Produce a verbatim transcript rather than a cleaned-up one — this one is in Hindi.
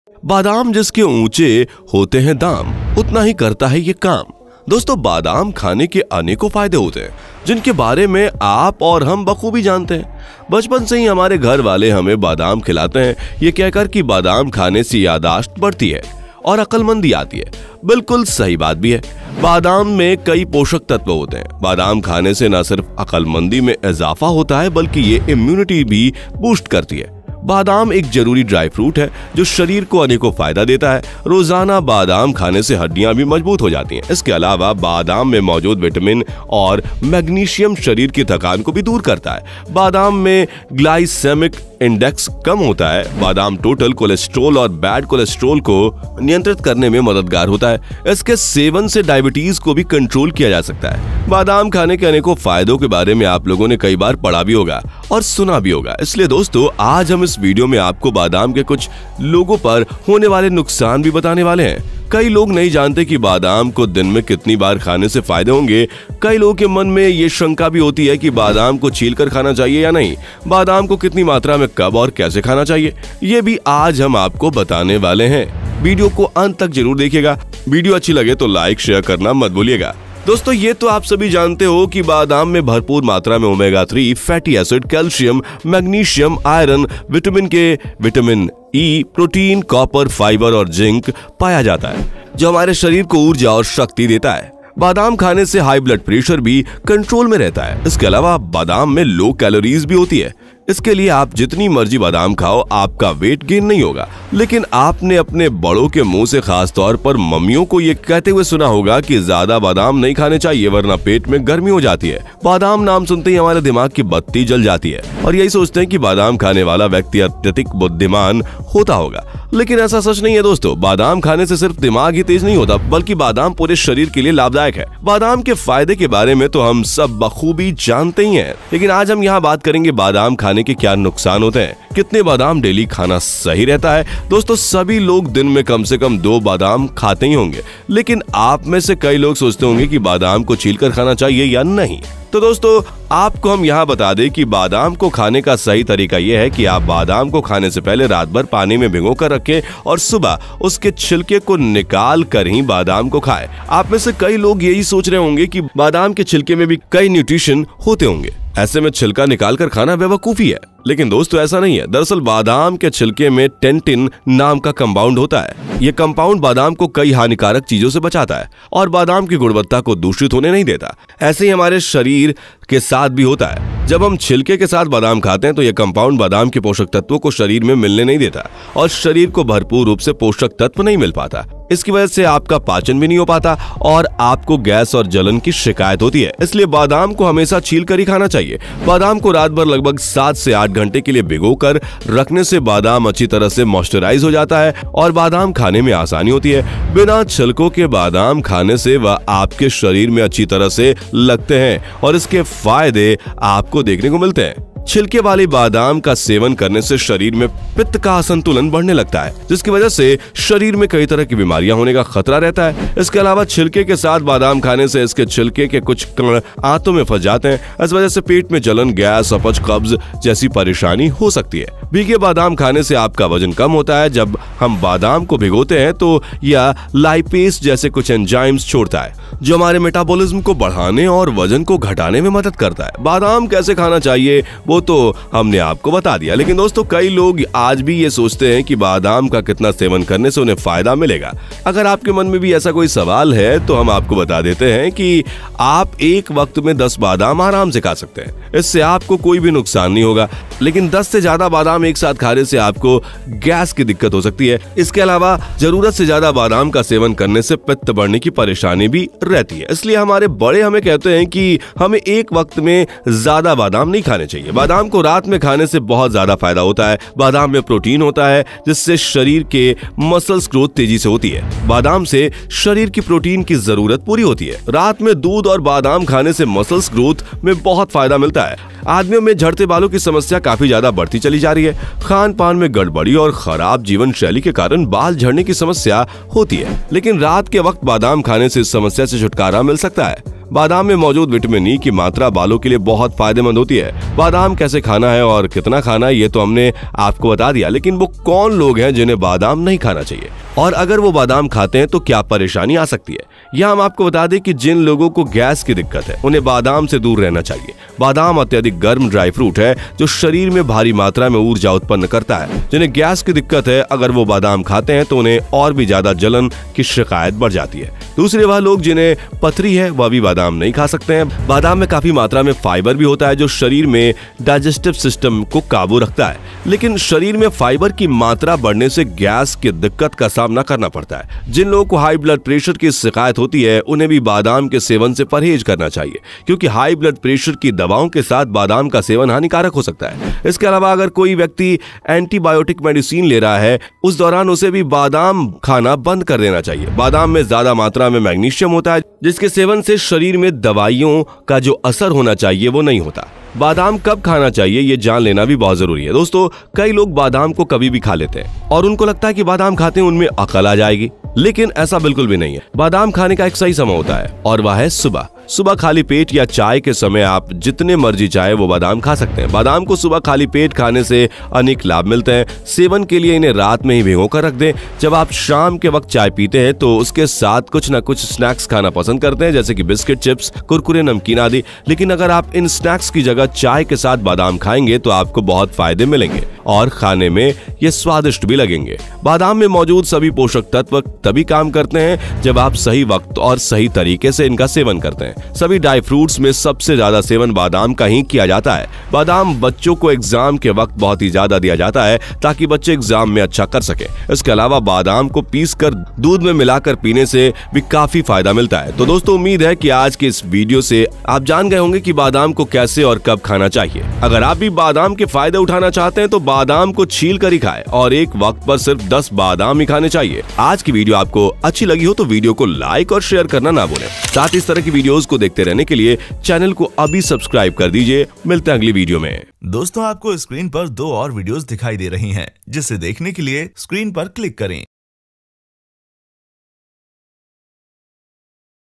बादाम जिसके ऊंचे होते हैं दाम, उतना ही करता है ये काम। दोस्तों, बादाम खाने के अनेकों फायदे होते हैं जिनके बारे में आप और हम बखूबी जानते हैं। बचपन से ही हमारे घर वाले हमें बादाम खिलाते हैं, ये कहकर कि बादाम खाने से याददाश्त बढ़ती है और अक्लमंदी आती है। बिल्कुल सही बात भी है। बादाम में कई पोषक तत्व होते हैं। बादाम खाने से न सिर्फ अक्लमंदी में इजाफा होता है बल्कि ये इम्यूनिटी भी बूस्ट करती है। बादाम एक जरूरी ड्राई फ्रूट है जो शरीर को अनेकों फायदा देता है। रोजाना बादाम खाने से हड्डियां भी मजबूत हो जाती हैं। इसके अलावा बादाम में मौजूद विटामिन और मैग्नीशियम शरीर की थकान को भी दूर करता है। बादाम में ग्लाइसेमिक इंडेक्स कम होता है। बादाम टोटल कोलेस्ट्रॉल और बैड कोलेस्ट्रॉल को नियंत्रित करने में मददगार होता है। इसके सेवन से डायबिटीज को भी कंट्रोल किया जा सकता है। बादाम खाने के अनेकों फायदों के बारे में आप लोगों ने कई बार पढ़ा भी होगा और सुना भी होगा। इसलिए दोस्तों, आज हम इस वीडियो में आपको बादाम के कुछ लोगों पर होने वाले नुकसान भी बताने वाले हैं। कई लोग नहीं जानते कि बादाम को दिन में कितनी बार खाने से फायदे होंगे। कई लोगों के मन में ये शंका भी होती है कि बादाम को छीलकर खाना चाहिए या नहीं। बादाम को कितनी मात्रा में कब और कैसे खाना चाहिए, ये भी आज हम आपको बताने वाले हैं। वीडियो को अंत तक जरूर देखिएगा। वीडियो अच्छी लगे तो लाइक शेयर करना मत भूलिएगा। दोस्तों, ये तो आप सभी जानते हो कि बादाम में भरपूर मात्रा में omega three fatty acid, calcium, magnesium, iron, vitamin K, vitamin E, protein, copper, fibre और जिंक पाया जाता है जो हमारे शरीर को ऊर्जा और शक्ति देता है। बादाम खाने से हाई ब्लड प्रेशर भी कंट्रोल में रहता है। इसके अलावा बादाम में लो कैलोरीज भी होती है। इसके लिए आप जितनी मर्जी बादाम खाओ, आपका वेट गेन नहीं होगा। लेकिन आपने अपने बड़ों के मुंह से, खास तौर पर मम्मियों को, ये कहते हुए सुना होगा कि ज्यादा बादाम नहीं खाने चाहिए वरना पेट में गर्मी हो जाती है। बादाम नाम सुनते ही हमारे दिमाग की बत्ती जल जाती है और यही सोचते हैं कि बादाम खाने वाला व्यक्ति अत्यधिक बुद्धिमान होता होगा। लेकिन ऐसा सच नहीं है दोस्तों। बादाम खाने से सिर्फ दिमाग ही तेज नहीं होता बल्कि बादाम पूरे शरीर के लिए लाभदायक है। बादाम के फायदे के बारे में तो हम सब बखूबी जानते ही हैं, लेकिन आज हम यहाँ बात करेंगे बादाम खाने के क्या नुकसान होते हैं। कितने बादाम डेली खाना सही रहता है। दोस्तों, सभी लोग दिन में कम से कम दो बादाम खाते ही होंगे, लेकिन आप में से कई लोग सोचते होंगे कि बादाम को छीलकर खाना चाहिए या नहीं। तो दोस्तों, आपको हम यहाँ बता दें कि बादाम को खाने का सही तरीका यह है कि आप बादाम को खाने से पहले रात भर पानी में भिगो कर रखें और सुबह उसके छिलके को निकाल कर ही बादाम को खाएं। आप में से कई लोग यही सोच रहे होंगे कि बादाम के छिलके में भी कई न्यूट्रिशन होते होंगे, ऐसे में छिलका निकाल कर खाना बेवकूफी है। लेकिन दोस्तों, ऐसा नहीं है। दरअसल बादाम के छिलके में टेंटिन नाम का कंपाउंड होता है। यह कंपाउंड बादाम को कई हानिकारक चीजों से बचाता है और बादाम की गुणवत्ता को दूषित होने नहीं देता। ऐसे ही हमारे शरीर के साथ भी होता है। जब हम छिलके के साथ बादाम खाते हैं तो यह कंपाउंड बादाम के पोषक तत्वों को शरीर में मिलने नहीं देता और शरीर को भरपूर रूप से पोषक तत्व नहीं मिल पाता। इसकी वजह से आपका पाचन भी नहीं हो पाता और आपको गैस और जलन की शिकायत होती है। इसलिए बादाम को हमेशा छील कर ही खाना चाहिए। बादाम को रात भर लगभग सात से आठ घंटे के लिए भिगो कर रखने से बादाम अच्छी तरह से मॉइस्चराइज हो जाता है और बादाम खाने में आसानी होती है। बिना छिलकों के बादाम खाने से वह आपके शरीर में अच्छी तरह से लगते हैं और इसके फायदे आपको देखने को मिलते हैं। छिलके वाली बादाम का सेवन करने से शरीर में पित्त का असंतुलन बढ़ने लगता है, जिसकी वजह से शरीर में कई तरह की बीमारियां होने का खतरा रहता है। इसके अलावा छिलके के साथ बादाम खाने से इसके छिलके के कुछ कण आंतों में फंस जाते हैं। इस वजह से पेट में जलन, गैस, अपच, कब्ज जैसी परेशानी हो सकती है। भीगे बादाम खाने से आपका वजन कम होता है। जब हम बादाम को भिगोते हैं तो यह लाइपेस जैसे कुछ एंजाइम्स छोड़ता है जो हमारे मेटाबॉलिज्म को बढ़ाने और वजन को घटाने में मदद करता है। बादाम कैसे खाना चाहिए वो तो हमने आपको बता दिया, लेकिन दोस्तों, कई लोग आज भी ये सोचते हैं कि बादाम का कितना सेवन करने से उन्हें फायदा मिलेगा। अगर आपके मन में भी ऐसा कोई सवाल है तो हम आपको बता देते हैं कि आप एक वक्त में दस बादाम आराम से खा सकते हैं। इससे आपको कोई भी नुकसान नहीं होगा, लेकिन दस से ज्यादा बादाम एक साथ खाने से आपको गैस की दिक्कत हो सकती है। इसके अलावा जरूरत से ज्यादा बादाम का सेवन करने से पित्त बढ़ने की परेशानी भी रहती है। इसलिए हमारे बड़े हमें कहते हैं कि हमें एक वक्त में ज्यादा बादाम नहीं खाने चाहिए। बादाम को रात में खाने से बहुत ज्यादा फायदा होता है। बादाम में प्रोटीन होता है जिससे शरीर के मसल्स ग्रोथ तेजी से होती है। बादाम से शरीर की प्रोटीन की जरूरत पूरी होती है। रात में दूध और बादाम खाने से मसल्स ग्रोथ में बहुत फायदा मिलता है। आदमियों में झड़ते बालों की समस्या काफी ज्यादा बढ़ती चली जा रही है। है। खान पान में गड़बड़ी और खराब जीवन शैली के कारण बाल झड़ने की समस्या होती है, लेकिन रात के वक्त बादाम खाने से इस समस्या से छुटकारा मिल सकता है। बादाम में मौजूद विटामिन ई की मात्रा बालों के लिए बहुत फायदेमंद होती है। बादाम कैसे खाना है और कितना खाना है ये तो हमने आपको बता दिया, लेकिन वो कौन लोग हैं जिन्हें बादाम नहीं खाना चाहिए और अगर वो बादाम खाते हैं तो क्या परेशानी आ सकती है। यह हम आपको बता दें कि जिन लोगों को गैस की दिक्कत है उन्हें बादाम से दूर रहना चाहिए। बादाम अत्यधिक गर्म ड्राई फ्रूट है जो शरीर में भारी मात्रा में ऊर्जा उत्पन्न करता है। जिन्हें गैस की दिक्कत है अगर वो बादाम खाते हैं तो उन्हें और भी ज्यादा जलन की शिकायत बढ़ जाती है। दूसरे वह लोग जिन्हें पथरी है वह भी बादाम नहीं खा सकते हैं। बादाम में काफी मात्रा में फाइबर भी होता है जो शरीर में डाइजेस्टिव सिस्टम को काबू रखता है, लेकिन शरीर में फाइबर की मात्रा बढ़ने से गैस की दिक्कत का सामना करना पड़ता है। जिन लोगों को हाई ब्लड प्रेशर की शिकायत होती है उन्हें भी बादाम के सेवन से परहेज करना चाहिए, क्योंकि हाई ब्लड प्रेशर की दवाओं के साथ बादाम का सेवन हानिकारक हो सकता है। इसके अलावा अगर कोई व्यक्ति एंटीबायोटिक मेडिसिन ले रहा है उस दौरान उसे भी बादाम खाना बंद कर देना चाहिए। बादाम में ज्यादा मात्रा में मैग्नीशियम होता है जिसके सेवन से शरीर में दवाइयों का जो असर होना चाहिए वो नहीं होता। बादाम कब खाना चाहिए ये जान लेना भी बहुत जरूरी है। दोस्तों, कई लोग बादाम को कभी भी खा लेते हैं और उनको लगता है कि बादाम खाते हैं उनमें अकल आ जाएगी, लेकिन ऐसा बिल्कुल भी नहीं है। बादाम खाने का एक सही समय होता है और वह है सुबह। सुबह खाली पेट या चाय के समय आप जितने मर्जी चाहे वो बादाम खा सकते हैं। बादाम को सुबह खाली पेट खाने से अनेक लाभ मिलते हैं। सेवन के लिए इन्हें रात में ही भिगो कर रख दें। जब आप शाम के वक्त चाय पीते हैं तो उसके साथ कुछ ना कुछ स्नैक्स खाना पसंद करते हैं, जैसे कि बिस्किट, चिप्स, कुरकुरे, नमकीन आदि। लेकिन अगर आप इन स्नैक्स की जगह चाय के साथ बादाम खाएंगे तो आपको बहुत फायदे मिलेंगे और खाने में ये स्वादिष्ट भी लगेंगे। बादाम में मौजूद सभी पोषक तत्व तभी काम करते हैं जब आप सही वक्त और सही तरीके से इनका सेवन करते हैं। सभी ड्राई फ्रूट्स में सबसे ज्यादा सेवन बादाम का ही किया जाता है। बादाम बच्चों को एग्जाम के वक्त बहुत ही ज्यादा दिया जाता है ताकि बच्चे एग्जाम में अच्छा कर सके। इसके अलावा बादाम को पीसकर दूध में मिलाकर पीने से भी काफी फायदा मिलता है। तो दोस्तों, उम्मीद है कि आज के इस वीडियो से आप जान गए होंगे कि बादाम को कैसे और कब खाना चाहिए। अगर आप भी बादाम के फायदे उठाना चाहते हैं तो बादाम को छील कर ही खाएं और एक वक्त पर सिर्फ दस बादाम ही खाने चाहिए। आज की वीडियो आपको अच्छी लगी हो तो वीडियो को लाइक और शेयर करना ना भूलें। साथ ही इस तरह की वीडियोस को देखते रहने के लिए चैनल को अभी सब्सक्राइब कर दीजिए। मिलते हैं अगली वीडियो में। दोस्तों, आपको स्क्रीन पर दो और वीडियोस दिखाई दे रही हैं, जिसे देखने के लिए स्क्रीन पर क्लिक करें।